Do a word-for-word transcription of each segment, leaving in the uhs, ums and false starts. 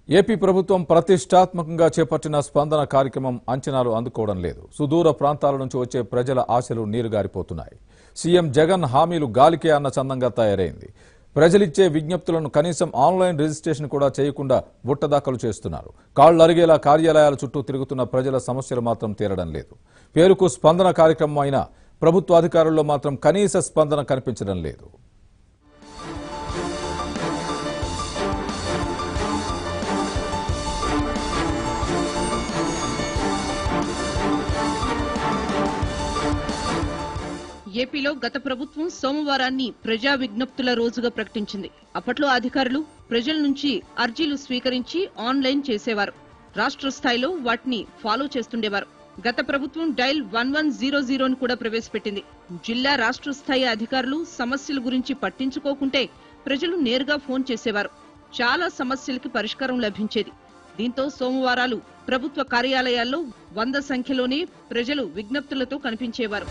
AP ప్రభుత్వం ప్రతిష్టాత్మకంగా చేపట్టిన స్పందన కార్యక్రమం అంచనాలు అందుకోవడం లేదు. సుదూర ప్రాంతాల నుంచి వచ్చే ప్రజల ఆశలు నీరుగారిపోతున్నాయి. సీఎం జగన్ హామీలు గాలికే అన్న చందంగా తయారైంది. ప్రజలిచ్చే విజ్ఞప్తులను కనీసం ఆన్లైన్ రిజిస్ట్రేషన్ కూడా చేయకుండా బుట్టదాఖలు చేస్తున్నారు. కాళ్లు అరిగేలా కార్యాలయాల చుట్టూ తిరుగుతున్న ప్రజల సమస్యలు మాత్రం తీరడం లేదు. పేరుకు స్పందన కార్యక్రమం అయినా ప్రభుత్వ అధికారుల్లో మాత్రం కనీస స్పందన కనిపించడం లేదు. ఏపీలో గత ప్రభుత్వం సోమవారాన్ని ప్రజా విజ్ఞప్తుల రోజుగా ప్రకటించింది. అప్పట్లో అధికారులు ప్రజల నుంచి అర్జీలు స్వీకరించి ఆన్లైన్ చేసేవారు. రాష్ట్ర స్థాయిలో వాటిని ఫాలో చేస్తుండేవారు. గత ప్రభుత్వం డైల్ వన్ వన్ జీరో జీరోను కూడా ప్రవేశపెట్టింది. జిల్లా రాష్ట్ర స్థాయి అధికారులు సమస్యల గురించి పట్టించుకోకుంటే ప్రజలు నేరుగా ఫోన్ చేసేవారు. చాలా సమస్యలకి పరిష్కారం లభించేది. దీంతో సోమవారాలు ప్రభుత్వ కార్యాలయాల్లో వంద సంఖ్యలోనే ప్రజలు విజ్ఞప్తులతో కనిపించేవారు.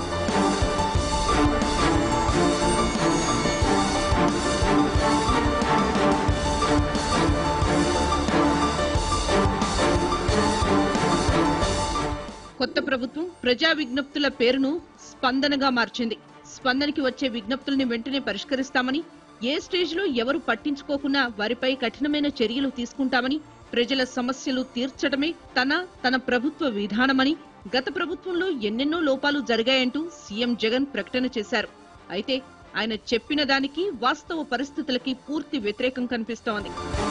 కొత్త ప్రభుత్వం ప్రజా విజ్ఞప్తుల పేరును స్పందనగా మార్చింది. స్పందనకి వచ్చే విజ్ఞప్తుల్ని వెంటనే పరిష్కరిస్తామని, ఏ స్టేజ్లో ఎవరు పట్టించుకోకున్నా వారిపై కఠినమైన చర్యలు తీసుకుంటామని, ప్రజల సమస్యలు తీర్చడమే తన తన ప్రభుత్వ విధానమని, గత ప్రభుత్వంలో ఎన్నెన్నో లోపాలు జరిగాయంటూ సీఎం జగన్ ప్రకటన చేశారు. అయితే ఆయన చెప్పిన దానికి వాస్తవ పరిస్థితులకి పూర్తి వ్యతిరేకం కనిపిస్తోంది.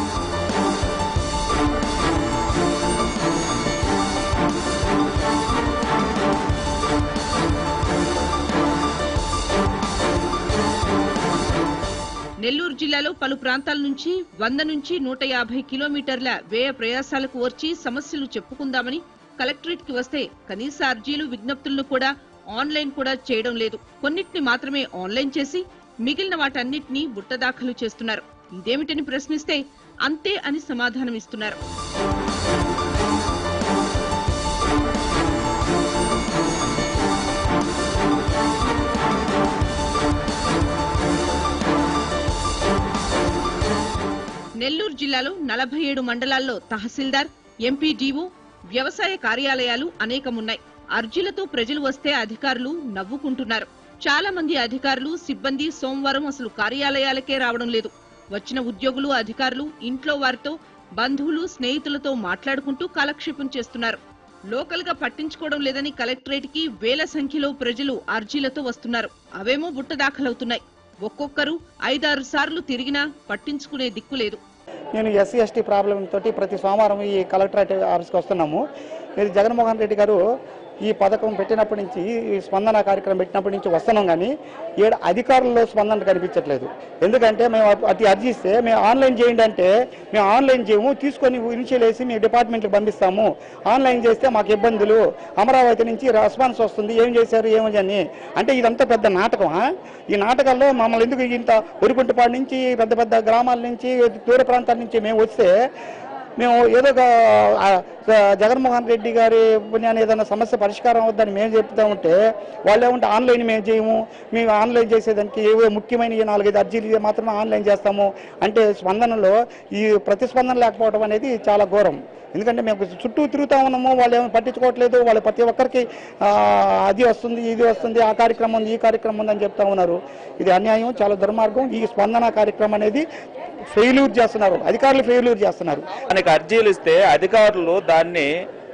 నెల్లూరు జిల్లాలో పలు ప్రాంతాల నుంచి వంద నుంచి నూట యాభై కిలోమీటర్ల వ్యయ ప్రయాసాలకు వచ్చి సమస్యలు చెప్పుకుందామని కలెక్టరేట్ కి వస్తే కనీస అర్జీలు విజ్ఞప్తులను కూడా ఆన్లైన్ కూడా చేయడం లేదు. కొన్నిటిని మాత్రమే ఆన్లైన్ చేసి మిగిలిన వాటన్నిటినీ బుట్టదాఖలు చేస్తున్నారు. ఇదేమిటని ప్రశ్నిస్తే అంతే అని సమాధానం ఇస్తున్నారు. నెల్లూరు జిల్లాలో నలభై ఏడు మండలాల్లో తహసీల్దార్, ఎంపీడీఓ, వ్యవసాయ కార్యాలయాలు అనేకమున్నాయి. అర్జీలతో ప్రజలు వస్తే అధికారులు నవ్వుకుంటున్నారు. చాలా మంది అధికారులు, సిబ్బంది సోమవారం అసలు కార్యాలయాలకే రావడం లేదు. వచ్చిన ఉద్యోగులు, అధికారులు ఇంట్లో వారితో, బంధువులు, స్నేహితులతో మాట్లాడుకుంటూ కాలక్షేపం చేస్తున్నారు. లోకల్ గా పట్టించుకోవడం లేదని కలెక్టరేట్ కి వేల సంఖ్యలో ప్రజలు అర్జీలతో వస్తున్నారు. అవేమో బుట్ట దాఖలవుతున్నాయి. ఒక్కొక్కరు ఐదారు సార్లు తిరిగినా పట్టించుకునే దిక్కు లేదు. నేను ఎస్సీ ఎస్టీ ప్రాబ్లం తోటి ప్రతి సోమవారం ఈ కలెక్టరేట్ ఆఫీస్కి వస్తున్నాము. ఇది జగన్మోహన్ రెడ్డి గారు ఈ పథకం పెట్టినప్పటి నుంచి, ఈ స్పందన కార్యక్రమం పెట్టినప్పటి నుంచి వస్తున్నాం, కానీ ఏడు అధికారుల్లో స్పందన కనిపించట్లేదు. ఎందుకంటే మేము అతి అర్జిస్తే మేము ఆన్లైన్ చేయండి అంటే మేము ఆన్లైన్ చేయము, తీసుకొని ఇనిషియల్ వేసి మేము డిపార్ట్మెంట్కి పంపిస్తాము. ఆన్లైన్ చేస్తే మాకు ఇబ్బందులు, అమరావతి నుంచి రెస్పాన్స్ వస్తుంది, ఏం చేశారు ఏమని అని. అంటే ఇదంతా పెద్ద నాటకమా? ఈ నాటకాల్లో మమ్మల్ని ఎందుకు ఇంత ఒరికుంటపాడు నుంచి, పెద్ద పెద్ద గ్రామాల నుంచి, దూర ప్రాంతాల నుంచి మేము వస్తే మేము ఏదో జగన్మోహన్ రెడ్డి గారి పుణ్యాన్ని ఏదైనా సమస్య పరిష్కారం అవుద్దని మేము చెప్తా ఉంటే వాళ్ళు ఏమంటే ఆన్లైన్ మేము చేయము, మేము ఆన్లైన్ చేసేదానికి ఏవో ముఖ్యమైన నాలుగైదు అర్జీలు మాత్రమే ఆన్లైన్ చేస్తాము అంటే స్పందనలో ఈ ప్రతిస్పందన లేకపోవడం అనేది చాలా ఘోరం. ఎందుకంటే మేము చుట్టూ తిరుగుతా ఉన్నాము, వాళ్ళు ఏమో పట్టించుకోవట్లేదు. వాళ్ళు ప్రతి ఒక్కరికి అది వస్తుంది, ఇది వస్తుంది, ఆ కార్యక్రమం ఉంది, ఈ కార్యక్రమం ఉందని చెప్తా ఉన్నారు. ఇది అన్యాయం, చాలా దుర్మార్గం. ఈ స్పందన కార్యక్రమం అనేది ఫెయిల్యూర్ చేస్తున్నారు, అధికారులు ఫెయిల్యూర్ చేస్తున్నారు. దానికి అర్జీలు ఇస్తే అధికారులు దాన్ని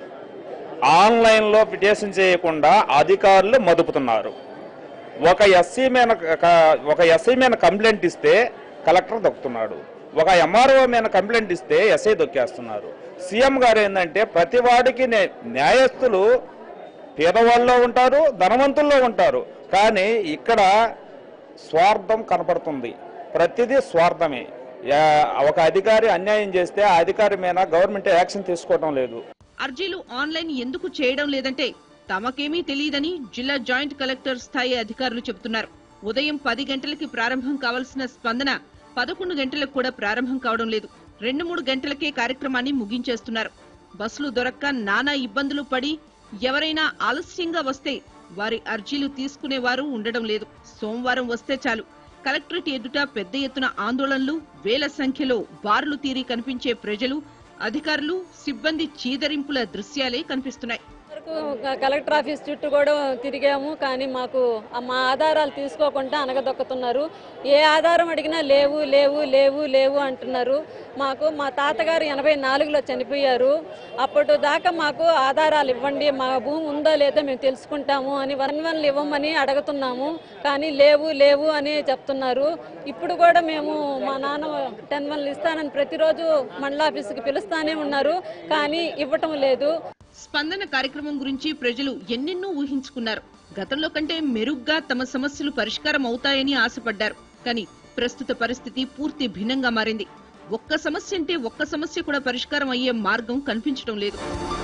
ఆన్లైన్లో పిటిషన్ చేయకుండా అధికారులు మదుపుతున్నారు. ఒక ఎస్సీ మీద ఒక ఎస్ఐ మీద కంప్లైంట్ ఇస్తే కలెక్టర్ దొక్కుతున్నాడు, ఒక ఎంఆర్ఓ మీద కంప్లైంట్ ఇస్తే ఎస్ఐ దొక్కేస్తున్నారు. సీఎం గారు ఏంటంటే ప్రతి వాడికి న్యాయస్థులు పేదవాళ్ళలో ఉంటారు, ధనవంతుల్లో ఉంటారు, కానీ ఇక్కడ స్వార్థం కనపడుతుంది. ప్రతిదీ స్వార్థమే. ఒక అధికారి అన్యాయం చేస్తే ఆ అధికారి మీద గవర్నమెంట్ యాక్షన్ తీసుకోవడం లేదు. అర్జీలు ఆన్లైన్ ఎందుకు చేయడం లేదంటే తమకేమీ తెలియదని జిల్లా జాయింట్ కలెక్టర్ స్థాయి అధికారులు చెబుతున్నారు. ఉదయం పది గంటలకి ప్రారంభం కావాల్సిన స్పందన పదకొండు గంటలకు కూడా ప్రారంభం కావడం లేదు. రెండు మూడు గంటలకే కార్యక్రమాన్ని ముగించేస్తున్నారు. బస్సులు దొరక్క నానా ఇబ్బందులు పడి ఎవరైనా ఆలస్యంగా వస్తే వారి అర్జీలు తీసుకునేవారు ఉండడం లేదు. సోమవారం వస్తే చాలు, కలెక్టరేట్ ఎదుట పెద్ద ఎత్తున ఆందోళనలు, వేల సంఖ్యలో బారులు తీరి కనిపించే ప్రజలు, అధికారులు, సిబ్బంది చీదరింపుల దృశ్యాలే కనిపిస్తున్నాయి. కలెక్టర్ ఆఫీస్ చుట్టూ కూడా తిరిగాము, కానీ మాకు మా ఆధారాలు తీసుకోకుండా అనగదొక్కుతున్నారు. ఏ ఆధారం అడిగినా లేవు లేవు లేవు లేవు అంటున్నారు. మాకు మా తాతగారు ఎనభై నాలుగులో చనిపోయారు. అప్పటి దాకా మాకు ఆధారాలు ఇవ్వండి, మా భూమి ఉందో లేదో మేము తెలుసుకుంటాము అని వన్ వన్లు ఇవ్వమని అడుగుతున్నాము. కానీ లేవు లేవు అని చెప్తున్నారు. ఇప్పుడు కూడా మేము మా నాన్న టెన్ వన్లు ఇస్తానని ప్రతిరోజు మండల ఆఫీసుకి పిలుస్తానే ఉన్నారు, కానీ ఇవ్వటం లేదు. స్పందన కార్యక్రమం గురించి ప్రజలు ఎన్నెన్నో ఊహించుకున్నారు. గతంలో కంటే మెరుగ్గా తమ సమస్యలు పరిష్కారం అవుతాయని ఆశపడ్డారు. కానీ ప్రస్తుత పరిస్థితి పూర్తి భిన్నంగా మారింది. ఒక్క సమస్య అంటే ఒక్క సమస్య కూడా పరిష్కారం అయ్యే మార్గం కనిపించడం లేదు.